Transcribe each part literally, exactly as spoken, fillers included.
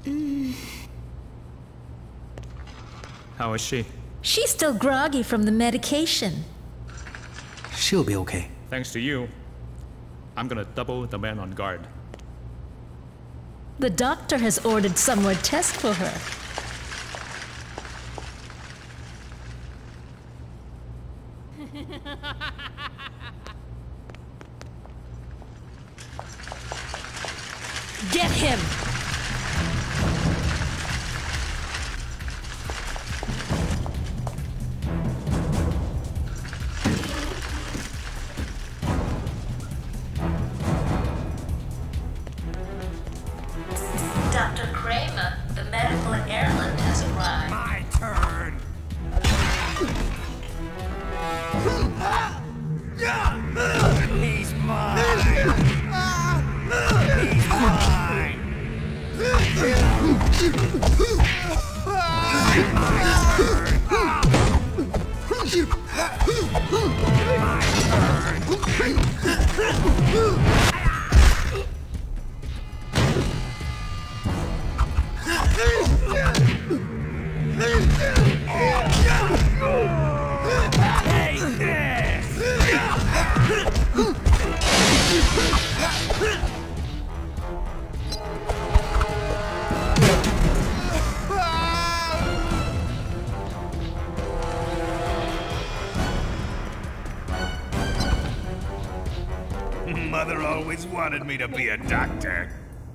How is she? She's still groggy from the medication. She'll be okay. Thanks to you, I'm gonna double the man on guard. The doctor has ordered some more tests for her. Get him! Doctor Kramer, the medical airlift has arrived. My turn. He's mine. He's mine. Take this. Mother always wanted me to be a doctor.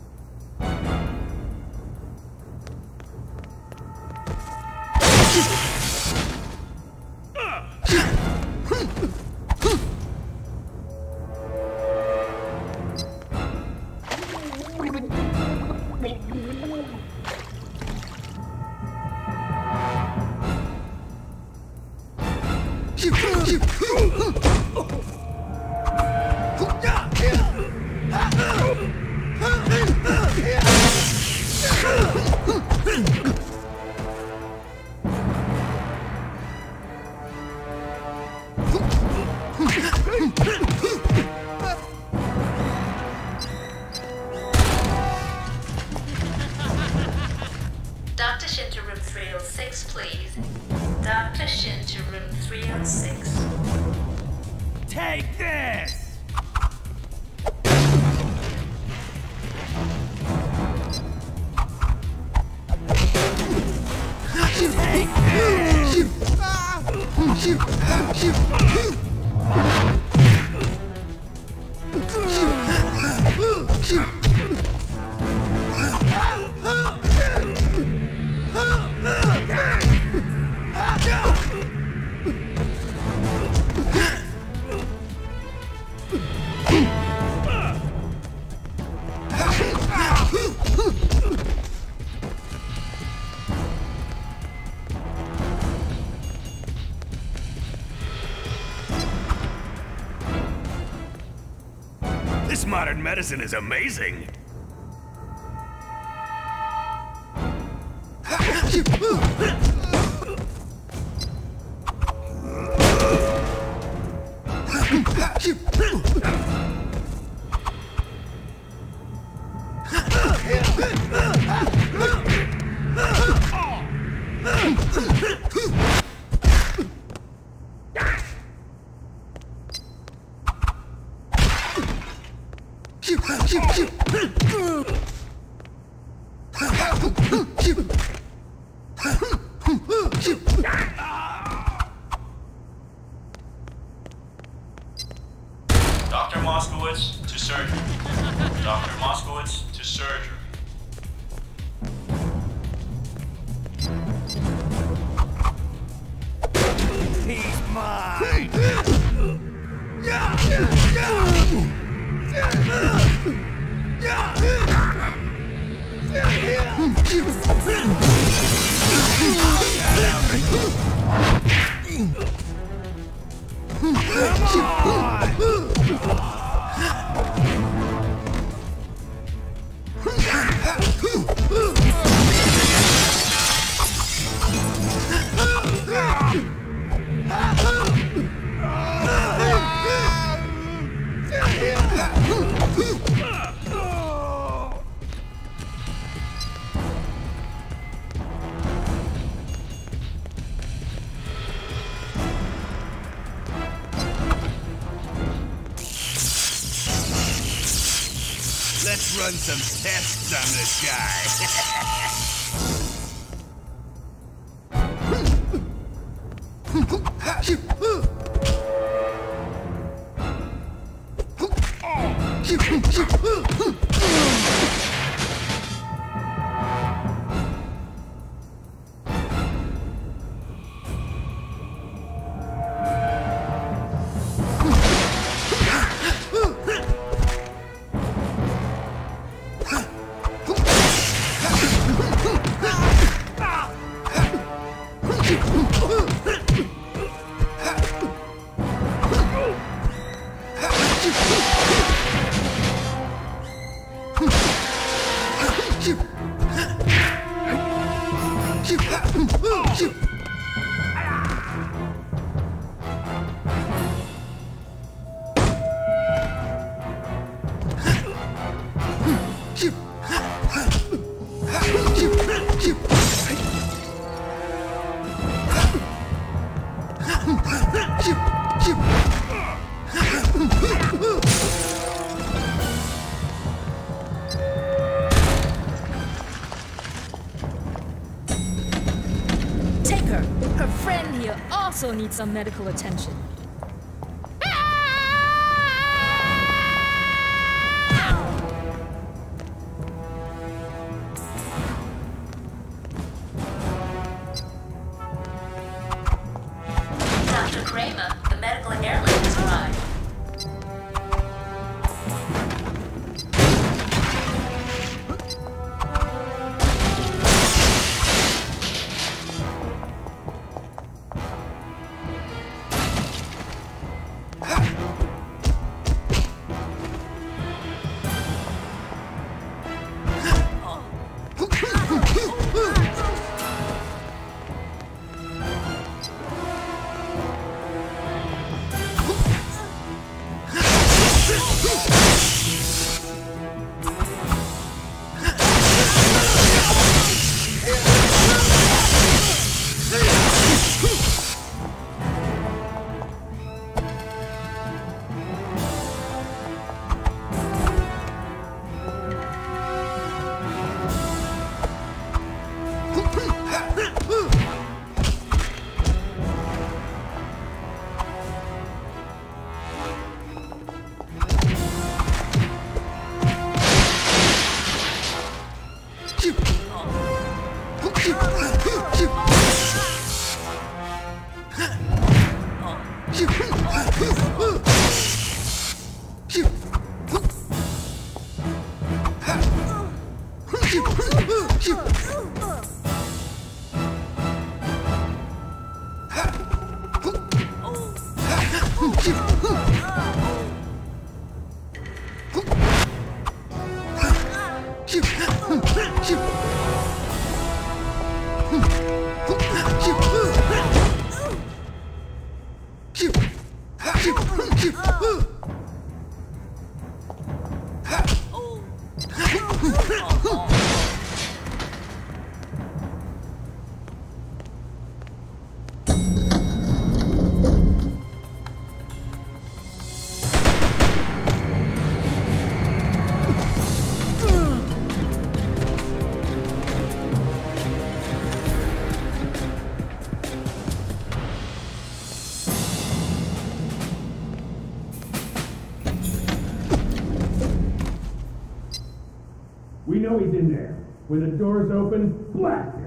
Doctor Shin to room three oh six, please. Doctor Shin to room three oh six. Take this. Take this. This modern medicine is amazing. Doctor Moskowitz to surgery. Doctor Moskowitz to surgery. He's mine. Let's run some tests on this guy. Take her. Her friend here also needs some medical attention. Doctor Kramer, the medical airlift has arrived. We know he's in there. When the door's open, blast him!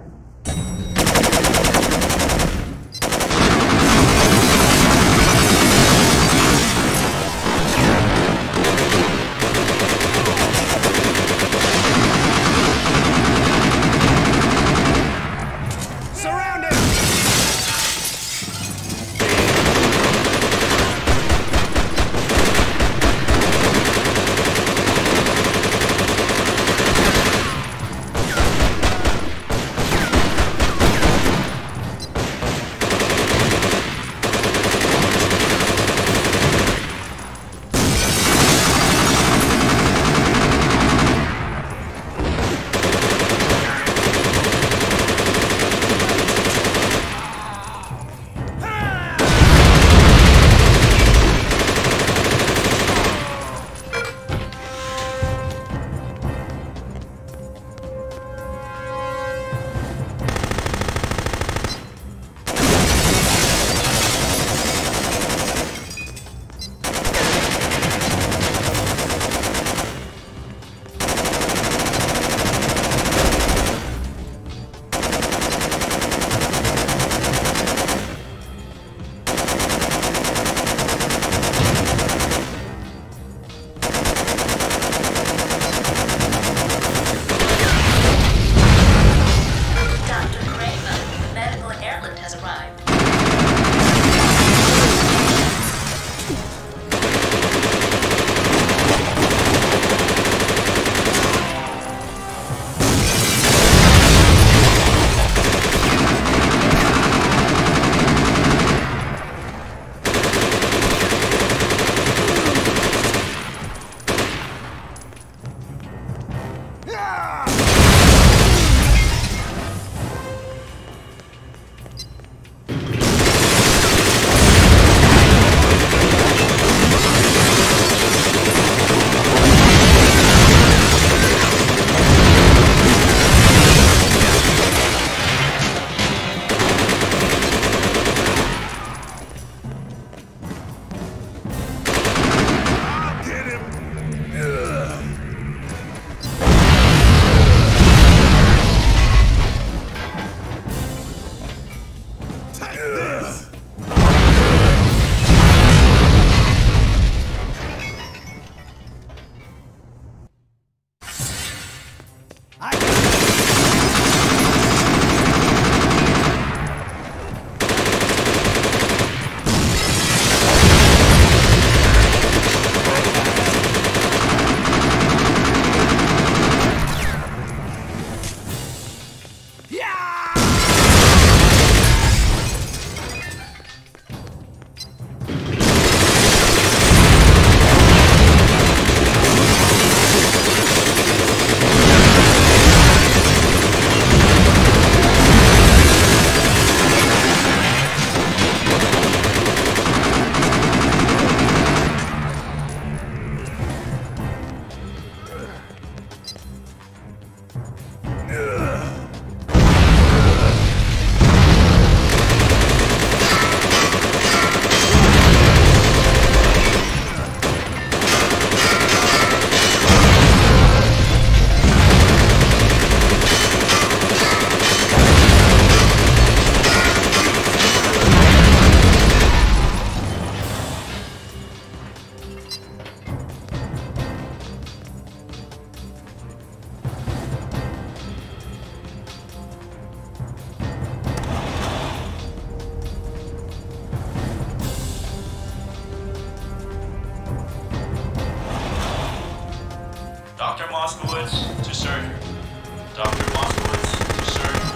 Doctor Moskowitz to surgery. Doctor Moskowitz to surgery.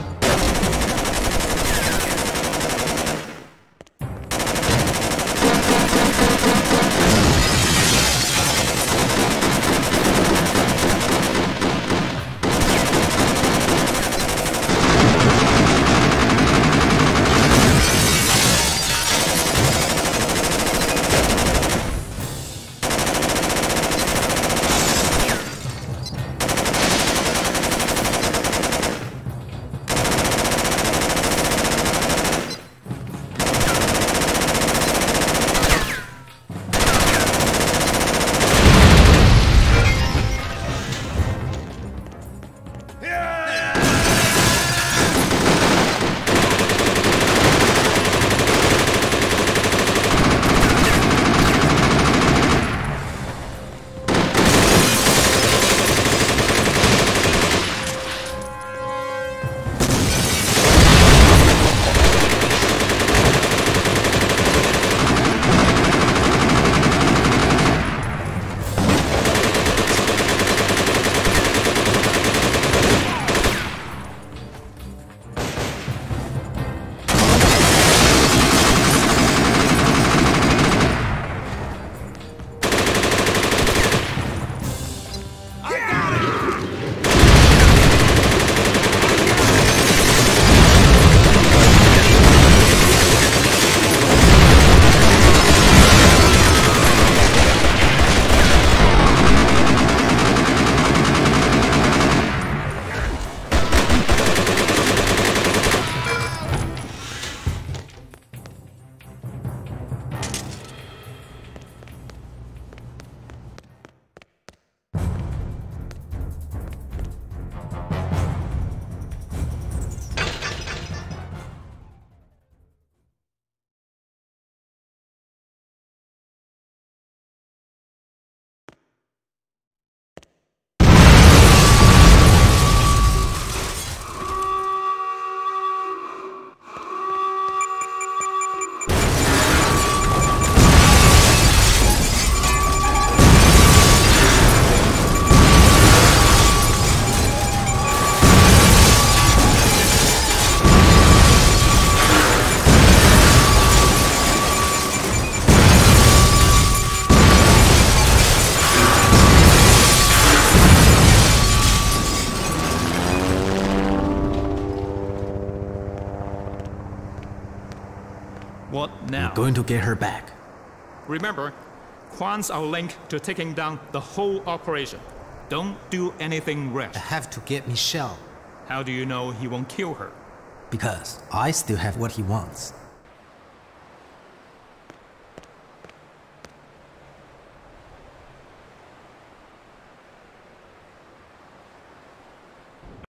What now? We're going to get her back. Remember, Kwan's our link to taking down the whole operation. Don't do anything rash. I have to get Michelle. How do you know he won't kill her? Because I still have what he wants.